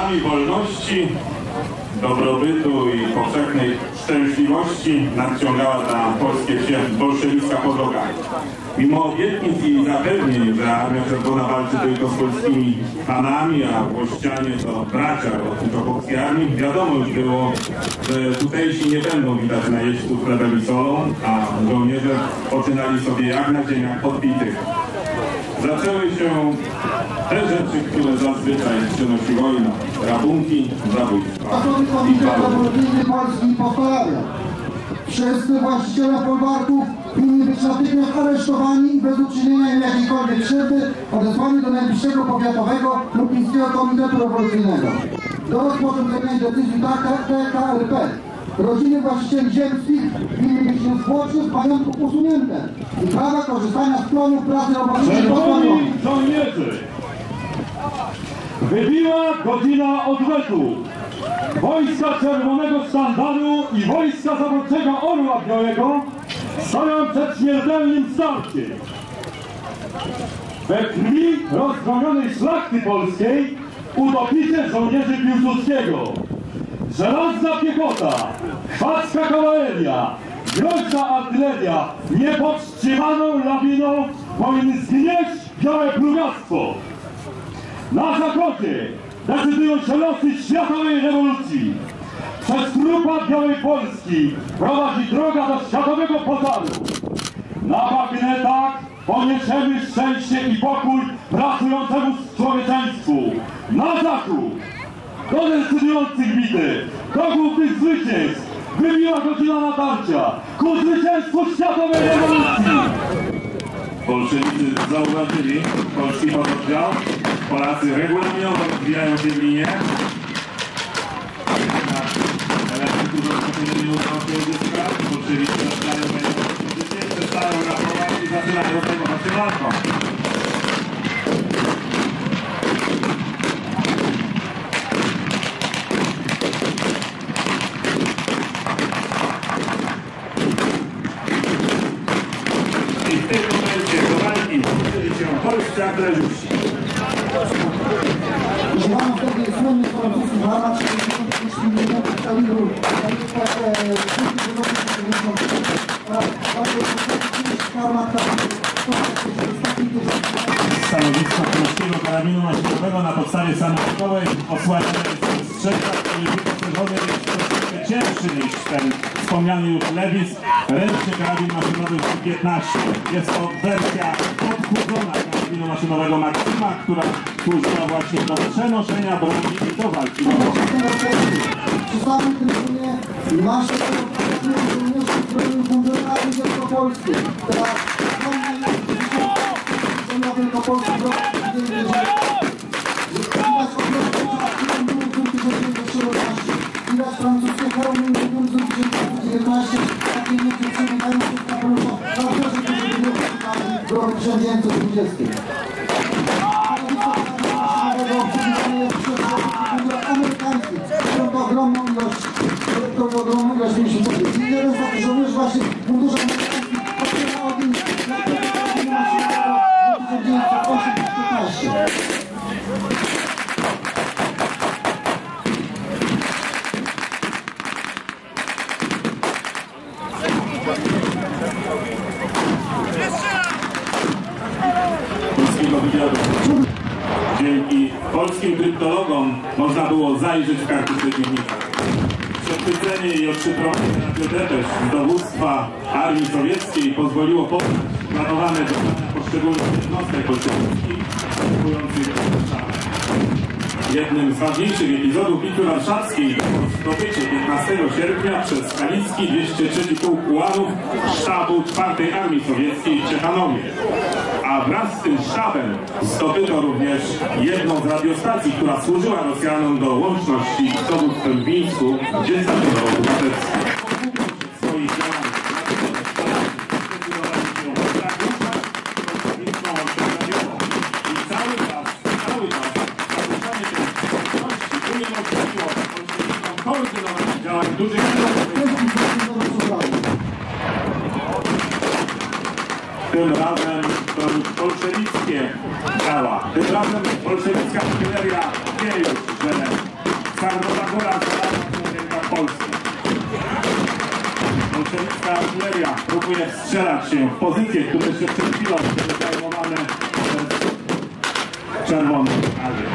symbolami wolności, dobrobytu i powszechnej szczęśliwości nadciągała na polskie wsie bolszewicka podłoga. Mimo obietnic i zapewnień, że Armia Czerwona walczy tylko z polskimi panami, a włościanie to bracia rosyjsko-polskiej armii, wiadomo już było, że tutejsi nie będą widać najeźdźców chlebem i solą, a żołnierze poczynali sobie jak na ziemiach podbitych. Zaczęły się te rzeczy, które zazwyczaj przynosi wojna. Rabunki, zabójstwa. A to Komitet Obronny Polski powtarza. Wszyscy właściciele folwarków winni być natychmiast aresztowani i bez uczynienia im jakiejkolwiek krzywdy odesłani do najbliższego powiatowego lub miejskiego komitetu rewolucyjnego. Do rozporządzenia decyzji TKRP rodziny właścicieli ziemskich winny być niezwłocznie z pamiątków usunięte i prawa korzystania z plonów pracy robotniczej pozbawione. Żołnierzy! Wybiła godzina odwetu. Wojska Czerwonego Sztandaru i Wojska Zaborczego Orła Białego stoją przed śmiertelnym starciem. We krwi rozgromianej szlachty polskiej utopicie żołnierzy Piłsudskiego. Żelazna piechota, chwacka kawaleria, groźna artyleria niepowstrzymaną lawiną powinny zgnieść białe plugastwo. Na zachodzie decydują się losy światowej rewolucji. Przez trupa białej Polski prowadzi droga do światowego pożaru. Na bagnetach poniesiemy szczęście i pokój pracującemu człowieczeństwu. Na zachód do decydujących bitew, do głównych zwycięstw wybiła godzina natarcia ku zwycięstwu światowej rewolucji. Bolszewicy zauważyli polski pododdział. Polacy regulaminowo rozwijają się w linie. Elementu do rozpoczynania utrąskiej uzyska. Bolszewicy zaczynają wejść w pozycję, przestają rapować i zaczynają zajmować się walką. I w tym momencie do walki włączyli się polscy artylerzyści. Używano wtedy słynnych francuskich armat 75 mm kalibru Stanowisko polskiego karabinu maszynowego na podstawie samochodowej osłabione jest strzegła, który wyposażony jest troszeczkę cięższy niż ten wspomniany już Lewis, ręczny karabin maszynowy W-15. Jest to wersja odchudzona karabinu maszynowego Maxima, która służyła właśnie do przenoszenia broni i do walki. Przy samym trybunie nasze żołnierze bronią fundamentalnie Wielkopolski. Na Wielkopolskim roku widać francuskie hełmy w 1919, takie niektóre przemykają się na Polsce, w roku 1920. Amerykańskich, którą to ogromną ilość mieliśmy. I jeden z takich żołnierzy właśnie w mundurze amerykańskim otwiera ogień na tego maszynowego w roku 1915. Polskiego wywiadu. Dzięki polskim kryptologom można było zajrzeć w karty przeciwnika. Przechwycenie i odszyfrowanie radiodepesz z dowództwa armii sowieckiej pozwoliło poznać planowane działania poszczególnych jednostek bolszewickich atakujących Warszawę. Jednym z ważniejszych epizodów bitwy warszawskiej było zdobycie 15 sierpnia przez Kalicki 203 Pułk Ułanów sztabu 4 Armii Sowieckiej w Ciechanowie. A wraz z tym sztabem zdobyto również jedną z radiostacji, która służyła Rosjanom do łączności z dowództwem w Mińsku, gdzie stacjonował Budapeszty. Swoich działań i cały czas naruszanie tej społeczności uniemożliwiło bolszewikom koordynowanie działań dużych Tym razem to już bolszewickie działa. Tym razem bolszewicka artyleria wie już, że Czarnogóra w rękach Polski. Bolszewicka artyleria próbuje wstrzelać się w pozycje, które jeszcze przed chwilą były zajmowane przez czerwoną armię.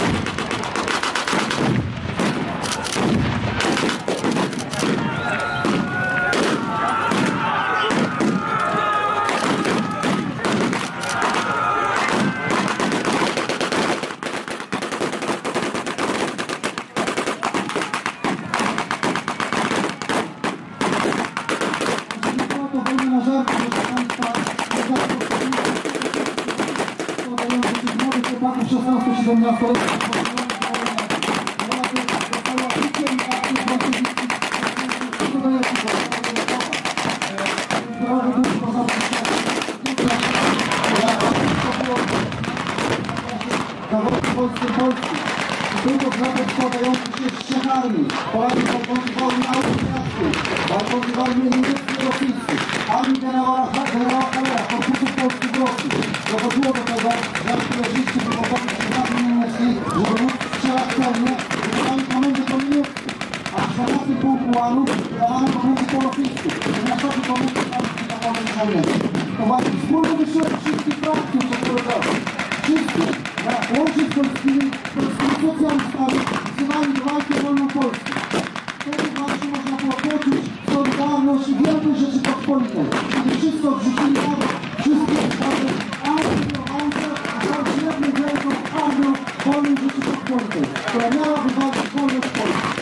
Tylko nawet składający się z trzech armii. Polacy walczący w armii austriackiej, walczący w armii niemieckiej i rosyjskiej, armii generała Hallera, korpusów polskich w Rosji. Dochodziło do tego, że artylerzyści próbowali się z armii niemieckiej, żeby móc strzelać celnie, wykonali komendy po niemiecku, a w 14 pułku ułanów wydawano komendy po rosyjsku. Wymiarzowi komendy armii zawołane żołnierzy. To właśnie wspólny wysiłek wszystkich frakcji przedsiębiorców. Wszyscy, łącznie z polskimi socjalistami, wzywali do walki o wolną Polskę. Wtedy właśnie można było poczuć solidarność i wielkość Rzeczypospolitej. Kiedy wszyscy odrzucili nawet wszystkie sprawy antyrowańce, a stali się jedną wielką armią wolnej Rzeczypospolitej, która miała wywalczyć wolność Polski.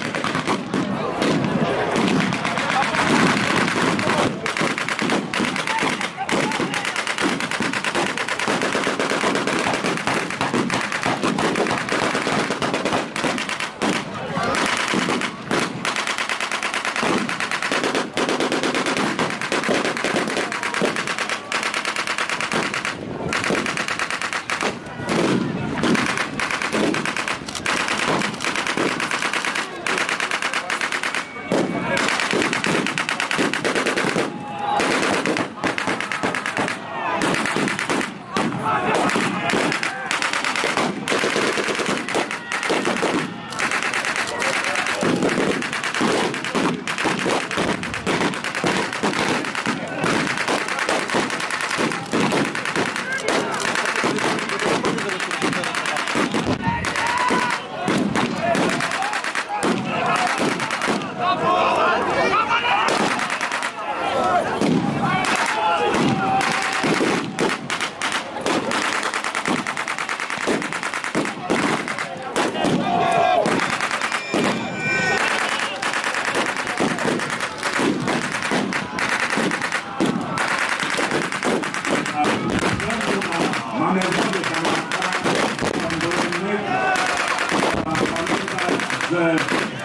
że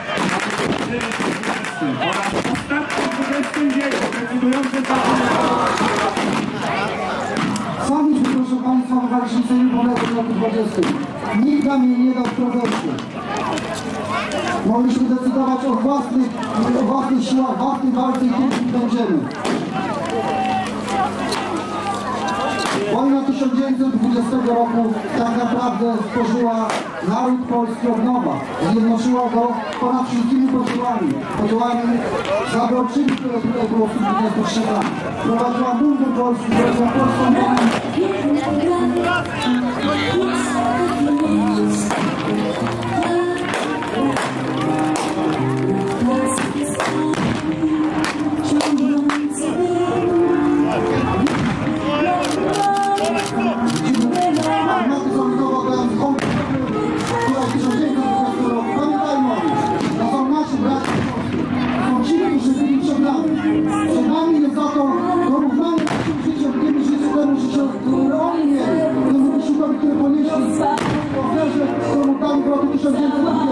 oraz w ostatnim XX wieku decydujący Sami, proszę Państwa, wywaliśmy sobie niepodległość w roku 20. Nikt nam jej nie dał progresu. Mogliśmy decydować o własnych siłach, własnej walce i tym będziemy. Wojna 1920 roku tak naprawdę stworzyła naród polski od nowa. Zjednoczyła go ponad wszystkimi podziałami zaborczymi, które tutaj było w 23 latach. Prowadziła mundur polski, prowadziła polską wojnę. Przed nami jest za to porównanie naszym życiem, tym życiem, temu życiu, które oni mieli, temu wysiłkowi, który ponieśli w ofierze, którą dali w roku 1920.